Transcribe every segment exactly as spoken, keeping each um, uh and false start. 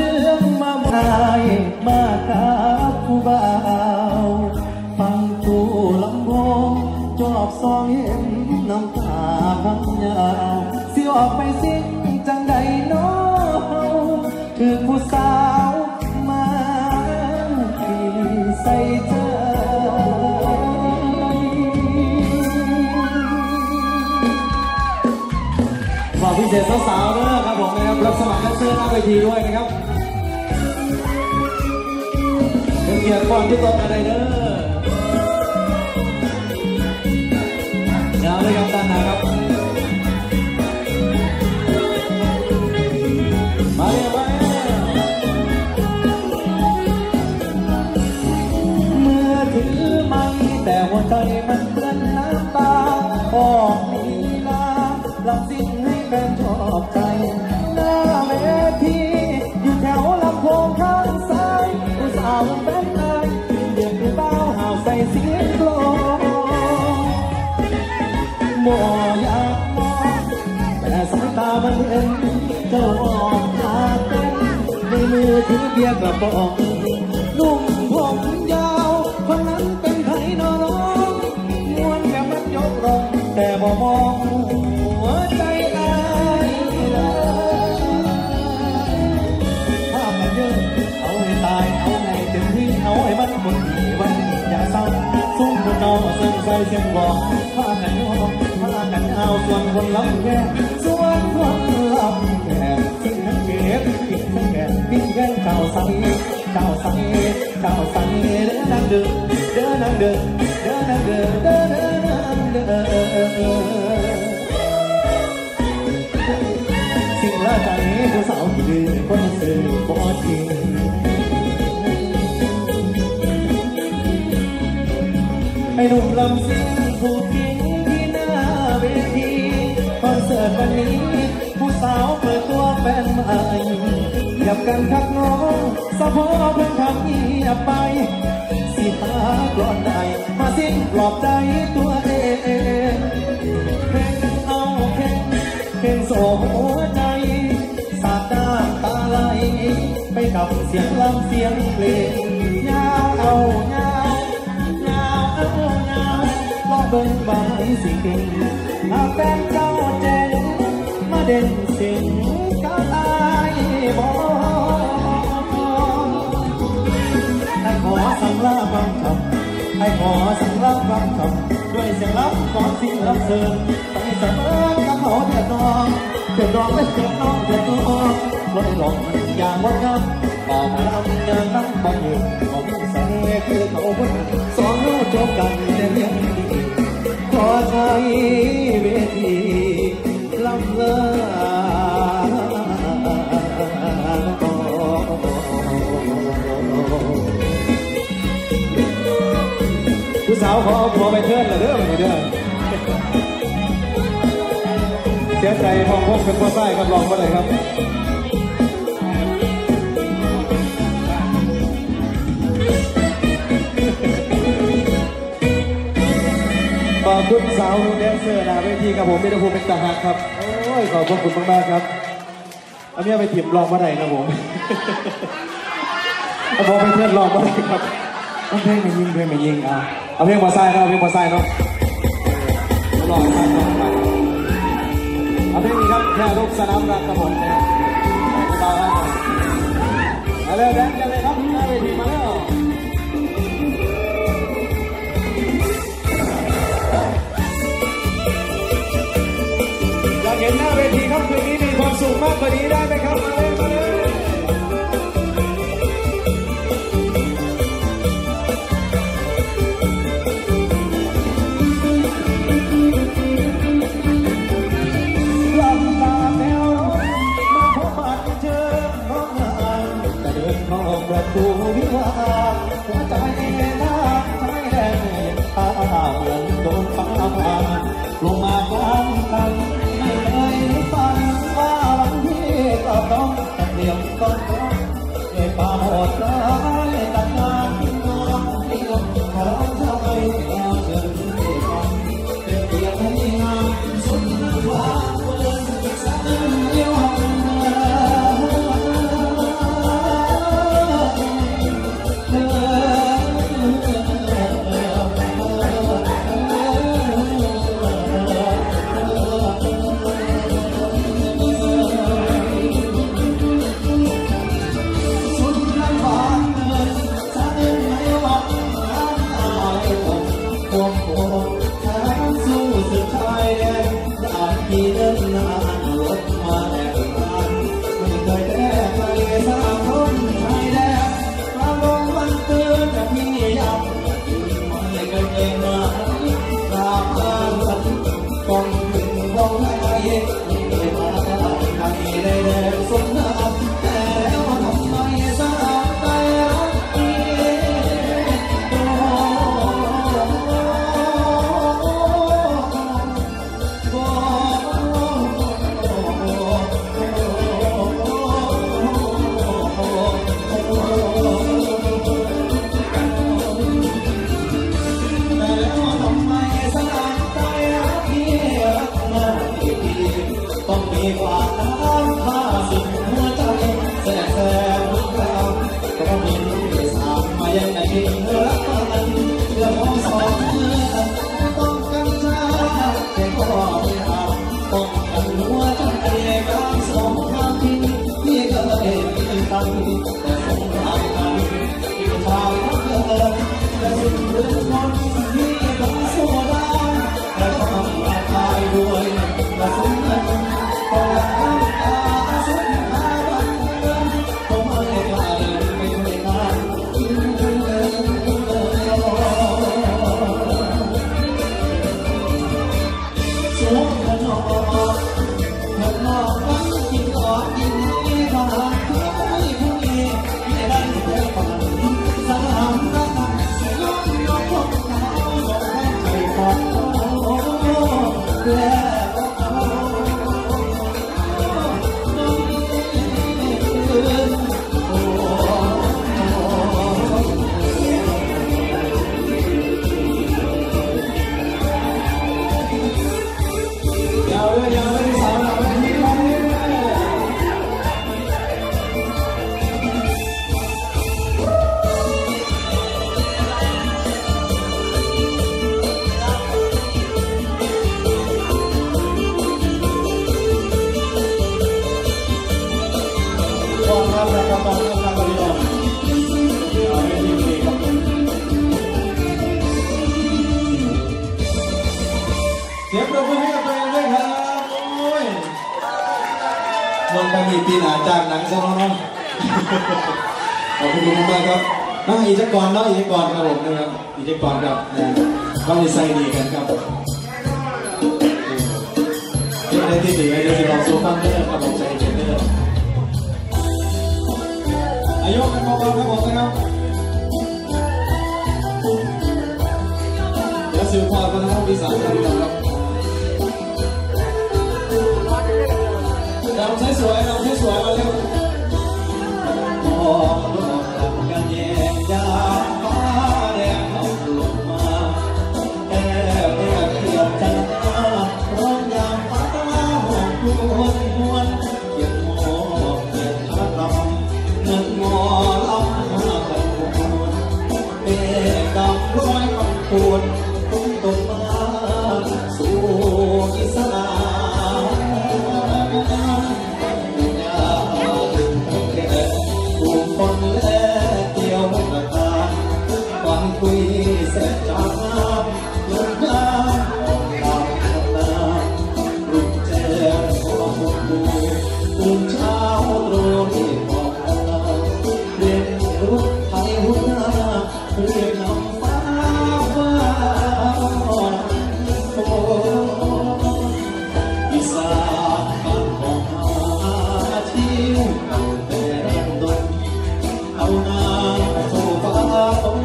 รื่องมาหายมากับผู้บ่าวฟังผู้ลำโพงจอบซองเห็นน้ำตาพังยาวสิออกไปสิ้นจังใดน้อคือผู้สาวมาที่ใส่ใจฝากพิเศษสาวๆด้วยนะครับผมนะครับรับสมัครนักเสื้อหน้าเวทีด้วยนะครับเกียรติก่อนที่ต้องอะไรเด้อยาวเลยครับด้านหน้าครับมาเลยไปเมื่อถือไม่แต่หัวใจมันเปื้อนน้ำตาออกลีลาลำสิ่งให้แฟนชอบใจหน้าเวทีอยู่แถวลำโพงข้างซ้ายผู้สาวแฟนนายเรียกผู้เบาหาวใส่เสียงกลองบ่อยากมองแต่สายตามันเห็นเจ้าอ่อนตาเต้นในมือถือเบียร์กระป๋องนุ่มผมยาวคนนั้นเป็นใครน้องมวนแบบมันยกรองแต่บ่มองหัวใจอายภาพมันเยอะเอาให้ตายเอาให้เต็มที่เอาให้มันหมดวันอย่าเศร้าซุ้มคนนอนเสียงใจเสียงบอกพากันยองพากันเอาส่วนคนรับแก่ส่วนคนรับแก่ทิ้งทั้งเก็บทิ้งทั้งแก่ทิ้งแก่เจ้าใสเจ้าใสเจ้าใสเดินนั่งเดินเดินนั่งเดินเดินนั่งเดินเดินนั่งเดินสิ่งละใจผู้สาวที่ดื้อคนซื่อบ่จริงไอ้หนุ่มลำซิ่งถูกทิ้งที่หน้าเวทีคอนเสิร์ตวันนี้ผู้สาวเปิดตัวแฟนใหม่ยับกันทักน้องสะโพกเพิ่งทำเงียบไปสิหากลอนใดมาสิ้นปลอบใจตัวเองเพ่งเอาเพ่งเพ่งโศกหัวใจสาดน้ำตาไหลไปกับเสียงลำเสียงเพลงยาวเอายาวลองเบิ่งบายสิเก่งหากแฟนเจ้าเจ๋งมาเด่นสิงกับอายบ่ให้ขอสั่งลาฟังคำให้ขอสั่งลาฟังคำด้วยเสียงรับของสิ่งรับเสริมไปเสมอกับเขาเดือดร้อนเดือดร้อนและเดือดร้อนเดือดร้อนลดหลงอย่างวัดครับบอกมาทำอย่างนั้นบ่อยู่บ่มีเสน่ห์คือเขาคนสองเราจบกันในเรื่องดีขอใช้เวทีลำเลิศผู้สาวขอผัวไปเทิร์นเลยเด้อไปเด้อเสียใจพองพกเป็นพ่อไส้กับรองมาเลยครับขอบคุณสาวแดนเซอร์นะเวทีกับผมมิตรภูมิเป็นตาหักครับโอ้ยขอบคุณมากๆครับเอาเนี่ยไปถิ่มรองมาไหนครับผมเอาพอไปเพื่อนรองมาไหนครับเอาเพลงมายิงเพลงมายิงอ่ะเอาเพลงมาใส่เนาะเอาเพลงมาใส่เนาะรองมาเอาเพลงนี้ครับแค่ลูกสนามรักครับผมมาเร็วแดนกันเลยครับหน้าเวทีมาแล้วเห็นหน้าเวทีครับคืนนี้มีความสุขมากกว่านี้ได้ไหมครับมาเลยมาเลยลำตาแนวรถมาพบบัดเจอน้องงานแต่เดินเข้าประตูวิวาหัวใจน้ำใจแดงตาเหมือนโดนฟ้าผ่าลงมาพร้อมกันไม่เคยฝันว่าวันที่ก็ต้องเตรียมต้นรักด้วยความโหดร้ายตัดงานที่นอนที่ลมขอเจ้าไปแล้วเชิญที่ฟังเป็นเพียงให้งามสุดกว่าเพื่อนสักเดียวแต่สงครามนั้นที่ชาวทั้งเกิดและสิ้นเรือนคนที่ต้องสู้ได้และต้องมาตายด้วยกระสุนเงินก็หลั่งน้ำตาสุดหาวันเงินก็ไม่ไกลไม่เคยนานยิ่งเดินสูงขนอกขนอกวันกินก่อนกินนี้ทหารเพื่อไม่ผู้นี้ไม่ได้ใจฝันสนามรักกันยอมยอมพวกเขาบอกให้ใจฝันและเสียงปรบมือให้กับตัวเองด้วยครับโอ้ยวันกันมีปีหนาจากหนังซะน้องๆขอบคุณมากครับน้องอีจักรน้องอีจักรครับผมนะครับอีจักรครับน้องดีไซน์ดีกันครับเรื่องอะไรที่ดีอะไรที่เราสู้ฟังได้ครับผมใจเย็นๆอายุกันเบาๆครับผมนะครับเดี๋ยวสิวพอกันนะครับพี่สาวครับพี่น้องครับเราใช้สวยเราใช้สวยมาเร็วมองโลกทำกันแย่ยามฟ้าแดงเอาลงมาแอบแอบเกียดจันทร์ร้องยามฟ้าหอมครวนครวนเกียดหมอกเกียดชาลำเงินหมอลำมากันครวนเอ๊ะดำร้อยคำพูดตุ้มตุ้มมาสู่อิสระคุยเสร็จจากน้ำลงน้ำออกตามทำน้ำรุ่งแจ้งขอหมดดูตื่นเช้าตรู่รีบออกมาเรียนรู้ไทยหัวหน้าเรียกน้ำฟ้าว่าโอ้อีสานบ้านของหาที่เอาแต่แรงดนเอาหน้าโซฟาตรง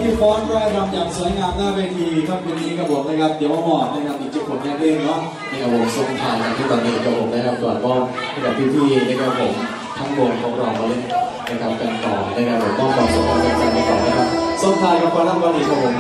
ที่ฟ้อนร่ายรำอย่างสวยงามหน้าเวทีครับวันนี้ครับผมนะครับเดี๋ยวมาหมอดนะครับอีกจุดผลงานเพลงเนาะนี่ครับผมทรงทานกันที่ตอนนี้ครับผมนะครับก่อนมอบให้กับพี่ๆนะครับผมทั้งวงของเรามาเล่นนะครับกันต่อนะครับผมมอบความสุขความสนุกกันต่อนะครับทรงทานกับฟ้อนรำวันนี้ครับผม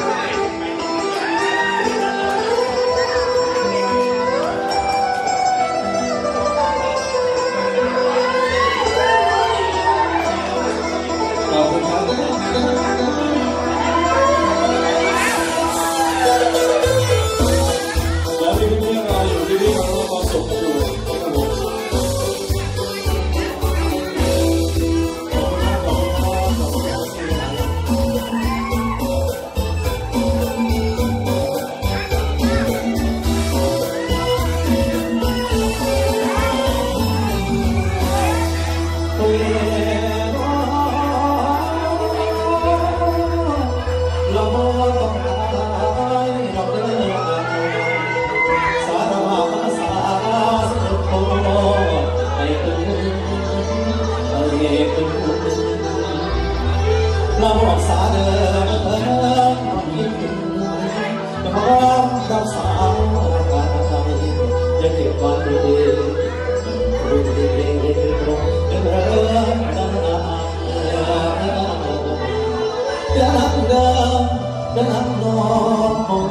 มาบอกสาเดินเพิ่มคิดถึงจะพร้อมรับสาวการใจจะเก็บไว้ดีๆดูดีๆตรงเดินตามเดินเดินเดินนอน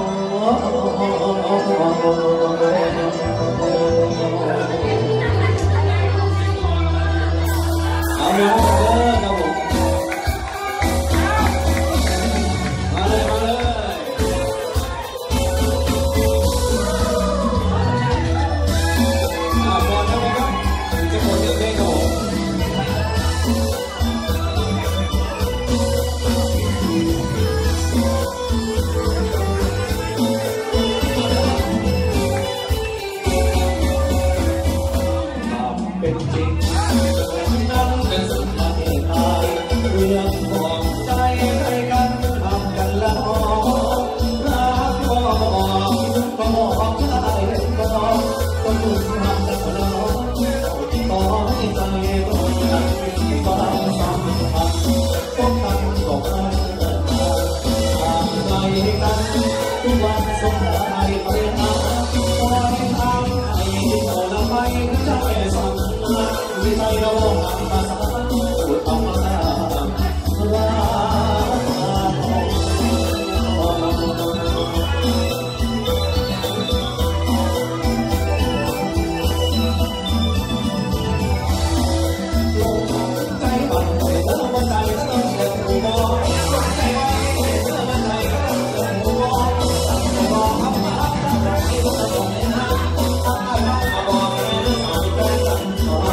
เอาเรื่องเดินครับผมเป็นจริงนั้นเป็นสุดท้ายตายเรื่องของใจให้กันทำกันแล้วรักก็บอกก็บอกได้ก็ก็ถูกทำกันแล้วต่อให้ใจต้องรักก็รักสามพันพบกันก็ไม่ทางใจกันทุกวันสงหายไปหาคอยทางให้โน่นไปใจสั่งวิสัยเราทำภาษาพูดธรรมดาว่าใจบันใจเธอบันใจเธอเกิดหูมองใจไว้เธอบันใจเธอเกิดหูมองตั้งใจมองอับมาอับตั้งใจที่เธอต้องเห็นนะถ้าไม่มาบอกให้เรื่องอะไรก็สั่งขอ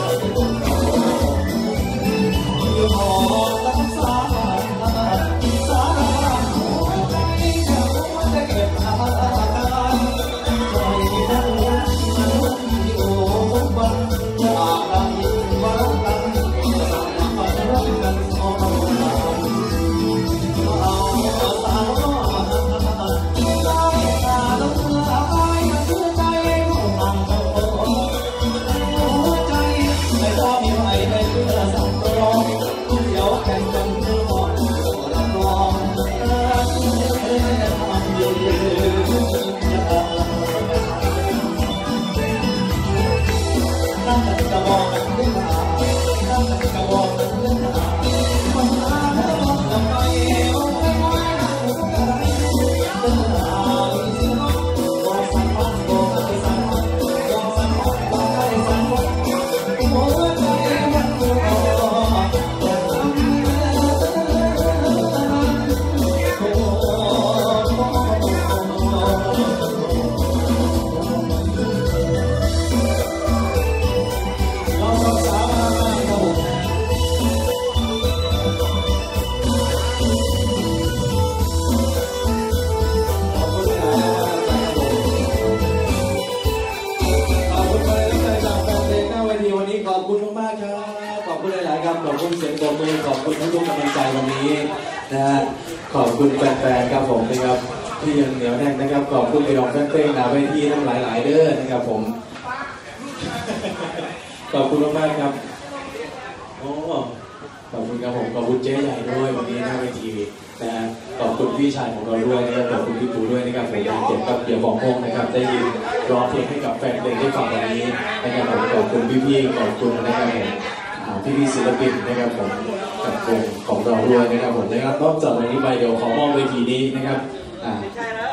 อยู่หอตั้งสาสารหัวใจเธอมันจะเก็บอาการใจนั้นมันอยู่บนบันอะไรมารักกันสั่งมารักกันสองเอาสาวได้ตาลงไปหัวใจของเราหัวใจไม่ต้องมีใครได้เพื่อสั่งรองเดี๋ยวแข่งกันเมื่อก่อนรับรองรักเธอทำยืนนั่งกันกระบอกกันขึ้นมานั่งกันกระบอกกันขึ้นมามันหาเธอบอกกันไปโอ้ยโอ้ยนั่งกันอะไรเธอหาอีสิบอกสั่งพันบอกให้สั่งพันบอกสั่งพันบอกให้สั่งพันหัวใจมันรัวขอบคุณมากๆครับขอบคุณหลายๆครับขอบคุณเสียงปรบมือขอบคุณทุกกำลังใจวันนี้นะฮะขอบคุณแฟนๆครับผมนะครับที่ยังเหนียวแน่นนะครับขอบคุณพี่น้องแฟนเพลงหน้าเวทีทั้งหลายๆเด้อนะครับผมขอบคุณมากๆครับโอ้ขอบคุณครับผมขอบคุณเจ๊ใหญ่ด้วยวันนี้หน้าเวทีนะฮะขอบคุณพี่ชายของเราด้วยนะครับขอบคุณพี่ปูด้วยนะครับในการเก็บกับเบียร์บอกโมงนะครับได้ยินร้องเพลงให้กับแฟนเพลงได้ฟังวันนี้นะครับผมขอบคุณพี่ๆขอบคุณนะครับผมพี่ๆศิลปินนะครับผมกับวงของเราด้วยนะครับผมนะครับนอกจากวันนี้ไปเดี๋ยวขอมอบเวทีนี้นะครับอ่า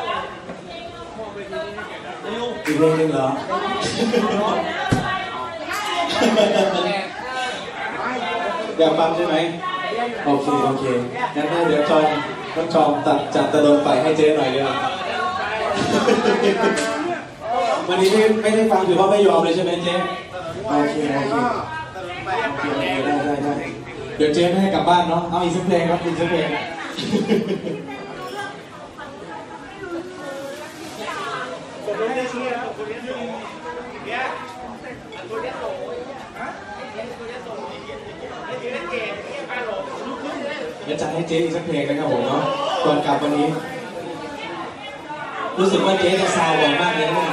อีกเพลงนึงเหรออยากฟังใช่ไหมโอเคโอเคงั้นเดี๋ยวจอมต้องจอมตัดจัดตะลงไปให้เจ๊หน่อยเลยวันนี้ไม่ไม่ได้ฟังถือว่าไม่ยอมเลยใช่ไหมเจ๊โอเคโอเคได้ได้ได้เดี๋ยวเจ๊ไม่ให้กลับบ้านเนาะเอาอีกสักเพลงครับอีกสักเพลงจะจัดให้เจ๊อีกสักเพลงนะครับผมเนาะก่อนกลับวันนี้รู้สึกว่าเจ๊จะซาวไวมากเลยนะ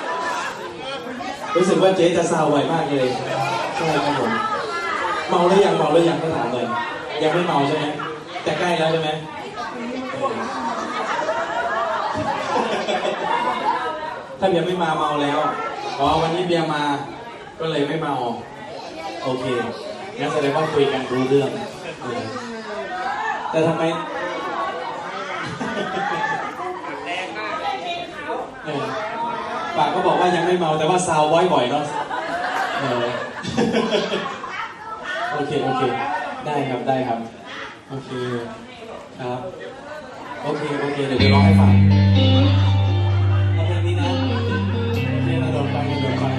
รู้สึกว่าเจ๊จะซาวไวมากเลยใช่ครับผมเมาหรือยังเมาหรือยังก็ถามเลยยังไม่เมาใช่ไหมแต่ใกล้แล้วใช่ไหมถ้าเบียร์ไม่มาเมาแล้วอ๋อวันนี้เบียร์มาก็เลยไม่เมาโอเคงั้นแสดงว่าคุยกันรู้เรื่องแต่ทำไมปากก็บอกว่ายังไม่เมาแต่ว่าซาวบ่อยๆเนาะโอเคโอเคได้ครับได้ครับโอเคครับโอเคโอเคเดี๋ยวจะร้องให้ฟังเอาเพลงนี้นะเพลงกระโดดไปกระโดดไป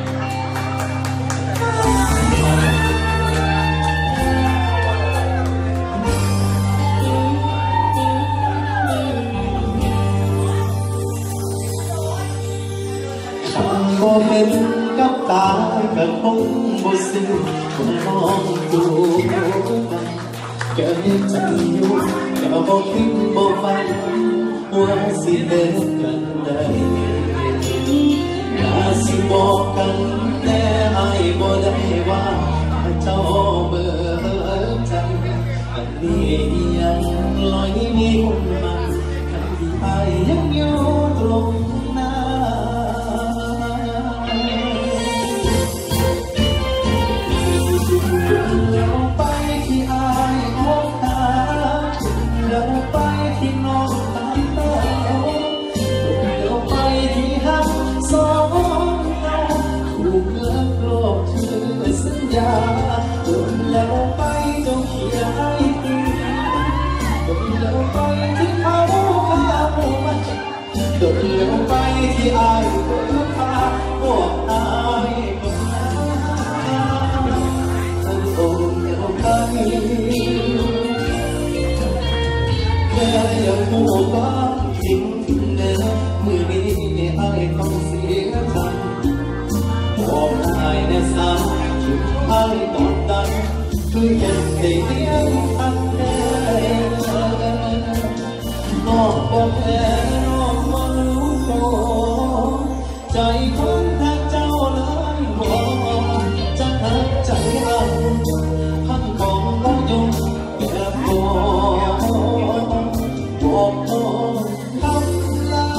บ่เห็นกับตาก็คงบ่ซึ้งคนมองดูเกิดใจอยู่ก็บ่คิดบ่ฝันว่าสิเลิกกันได้น่าสิบอกกันแน่อ้ายบ่ได้ว่าเจ้าเบื่อใจอันนี้ยังลอยมีคนมันคันที่อ้ายยังอยู่ตรงนั้นเราไปที่อายมองหาเราไปที่น้องตามเต้าเราไปที่หักสองเราถูกเลิกโลกชื่อสัญญาเราไปจงเขียนให้ตีเราไปที่เขาข้ามันเราไปที่อายก็พาพวกอายก็แค่ยังพูดว่าจริงเดิมมือนี้ไอ้ต้องเสียใจบอกไอ้ในสายชุดไอ้ตอนนั้นคือยังได้เลี้ยงทันเดิมนอกบอกแค่นอกมารู้ตัวใจของทางเจ้าเลยบอกจะหักใจเราพันของเรายงแบบบอกบอกคำลา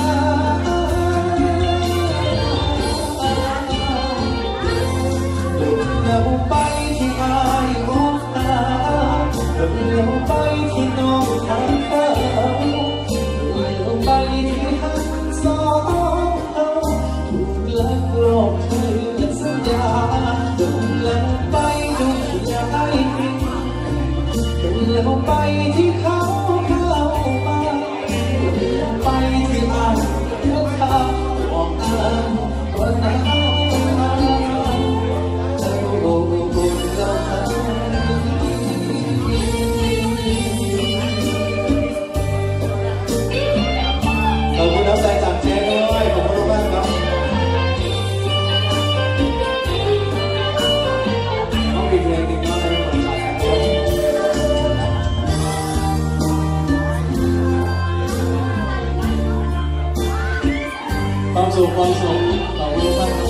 เราไปที่อายบอกตาเราไปที่น้องทางเต้าเราไปที่หักสองเราถูกลักหลอกเธอสัญญาเราไปจนอยากให้ทิ้งเราไปที่เขาเข้ามาเราไปที่อายเขาข้าบอกอ่านว่าน้ำเราโอ้โหเราขอบคุณน้ำใจจากเจ๊ด้วยขอบคุณมากครับต้องมีเพลงหนึ่งก็ให้คนชายความสุขความสุขขอบคุณมาก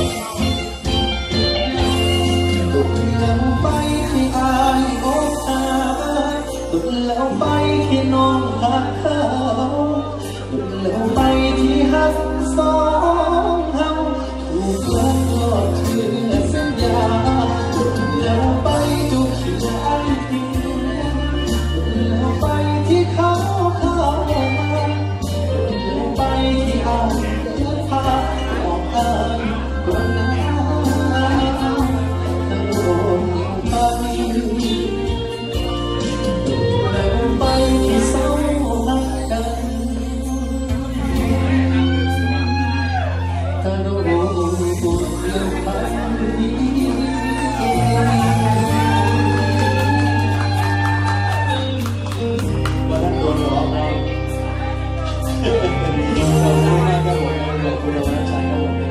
เราไปที่อายโอ้ตาถ้ารู้บุญเรื่องไปวันนั้นโดนร้องนะขอบคุณมากครับผมขอบคุณวันนั้นใช่ครับผม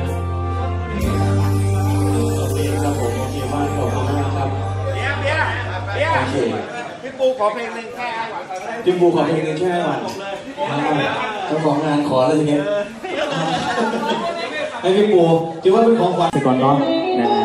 โอเคครับผมโอเคมากขอบคุณมากครับเบียร์เบียร์เบียร์โอเคพี่ปูขอเพลงหนึ่งแค่พี่ปูขอเพลงหนึ่งแค่วันเจ้าของงานขอเลยทีเนี้ยให้พี่ปูคิดว่าเป็นของขวัญไปก่อนเนาะนะ